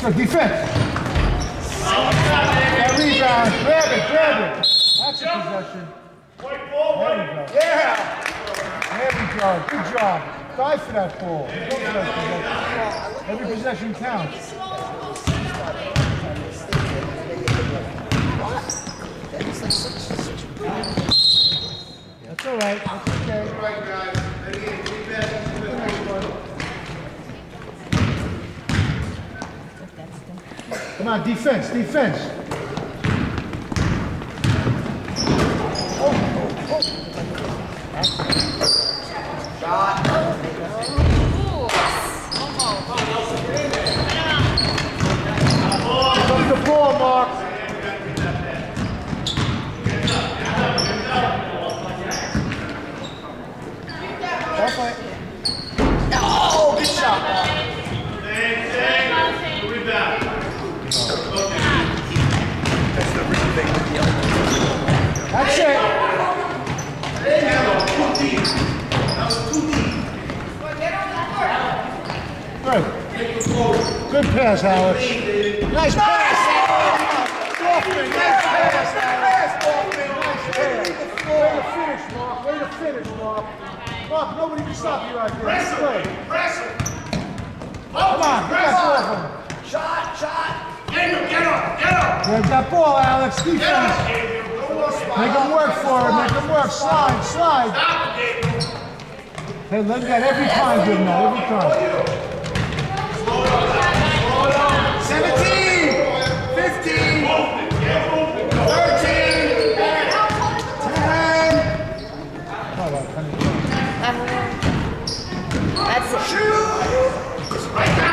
Good defense. That rebound. Grab it, grab it. That's a possession. There we go. Yeah. There we go. Good job. Die for that ball. Go for that possession. Every possession counts. That's all right. That's okay. All right, guys. Ready to get feedback? Come on, defense, defense. Shot. Comes the ball, Mark. Oh, good shot, Mark. That's the real thing with the elbow. That's it. Good. Good pass, Alex. Nice pass. Hoffman, nice pass, Alex. Nice pass. Way to finish, Mark. Way to finish, Mark. Mark, nobody can stop you out there. Let's play. Come on, get that ball from him. Shot. Get him! Grab that ball, Alex. Defense. Make him work for it. Make him work. Slide. Hey, let him get every time, give him that. Every time. 17, 15, 13, 10. That's it. Shoot! Right